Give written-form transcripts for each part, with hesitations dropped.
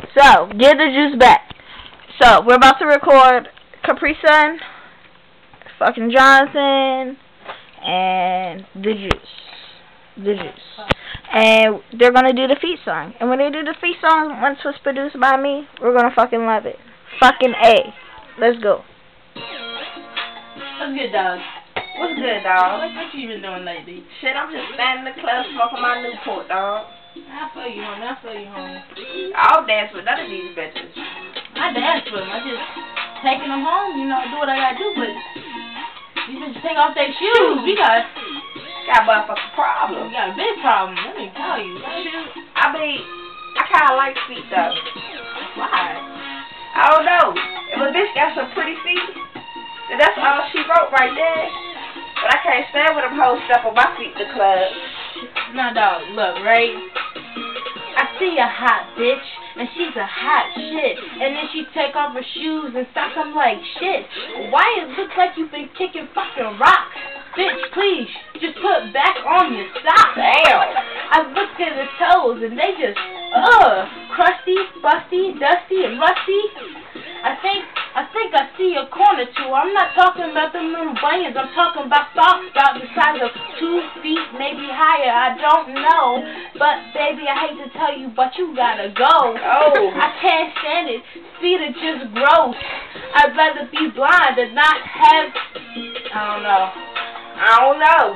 So, get the juice back. So, we're about to record Capri Sun, fucking Jonathan, and the juice. And they're gonna do the feat song. And when they do the feat song, once it's produced by me, we're gonna fucking love it. Fucking A. Let's go. What's good, dog? What's good, dog? What you been doing lately? Shit, I'm just standing in the club smoking my Newport, dog. I feel you, homie. I'll dance with none of these bitches. I dance with them. I just taking them home, you know, do what I gotta do, but you just take off their shoes. We got a motherfucking problem. We got a big problem, let me tell you. Shoot, I mean, I kinda like feet, though. Why? I don't know. If a bitch got some pretty feet, then that's all she wrote right there. But I can't stand with them hoes step on my feet in the club. Nah, dog, look, right? I see a hot bitch, and she's a hot shit. And then she take off her shoes and socks. I'm like, shit, why it looks like you've been kicking fucking rocks? Bitch, please, just put back on your socks. Damn. I looked at her toes, and they just, crusty, busty, dusty, and rusty. I think I see a corner too. I'm not talking about them little bunions. I'm talking about socks about the size of 2 feet, maybe higher. I don't know. But, baby, I hate to tell you, but you gotta go. Oh. I can't stand it. Feet are just gross. I'd rather be blind than not have... I don't know.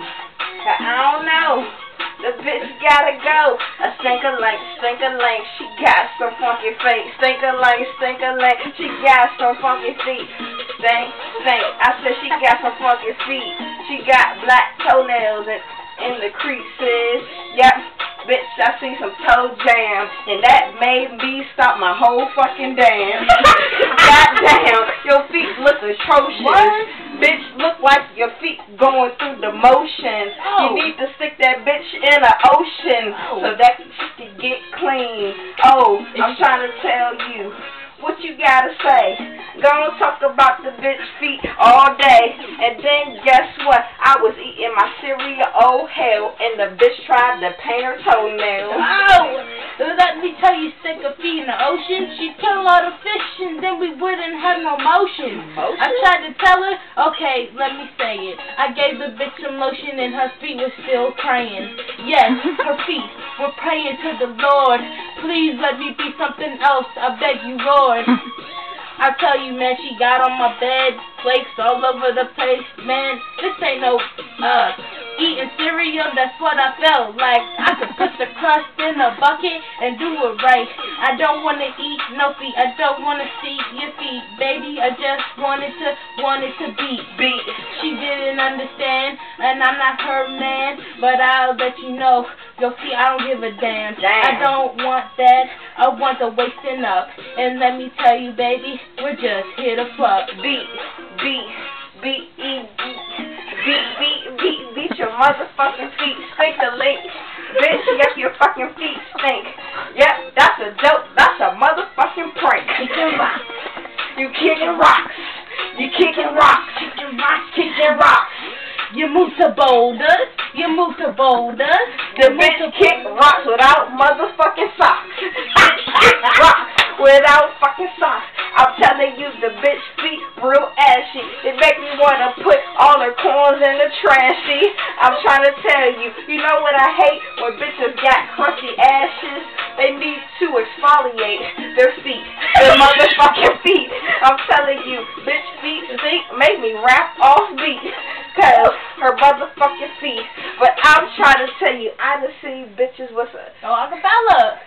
The bitch gotta go. A stink-a-link. She got some funky feet. Stink-a-link. She got some funky feet. Stink. I said she got some funky feet. She got black toenails in the creases. Yep. Bitch, I see some toe jam, and that made me stop my whole fucking dance. Goddamn, your feet look atrocious. What? Bitch, look like your feet going through the motions. Oh. You need to stick that bitch in the ocean so that she can get clean. Oh, I'm trying to tell you. What you gotta say? Gonna talk about the bitch feet all day. And then guess what? I was eating my cereal, oh hell, and the bitch tried to paint her toenails. Oh! Let me tell you, stick a feet in the ocean, she'd kill a lot of fish and then we wouldn't have no motion. I tried to tell her, okay, let me say it. I gave the bitch some lotion and her feet were still praying. Yes, her feet were praying to the Lord. Please let me be something else, I beg you, Lord. I tell you, man, she got on my bed, flakes all over the place. Man, this ain't no eating cereal, that's what I felt like. I could put the crust in a bucket and do it right. I don't want to eat no feet, I don't want to see your feet, baby. I just wanted to beat. She didn't understand, and I'm not her man, but I'll let you know, your feet, I don't give a damn. I don't want that, I want the wasting up. And let me tell you, baby, we're just here to fuck. Beat your motherfucking feet, stink-a-link. Bitch, yep, your fucking feet stink. Yep, that's a joke, that's a motherfucking prank. You kicking rocks. You move to boulders. The bitch kick rocks without motherfucking socks. Bitch kick rocks without fucking socks. I'm telling you, the bitch feet real ashy. It make me want to put all her corns in the trashy. I'm trying to tell you, you know what I hate? When bitches got crunchy ashes, they need to exfoliate their feet. Their motherfucking feet. I'm telling you, bitch feet make me rap off beat. Cause her motherfucking feet. But I'm trying to tell you, I done seen bitches with a acapella.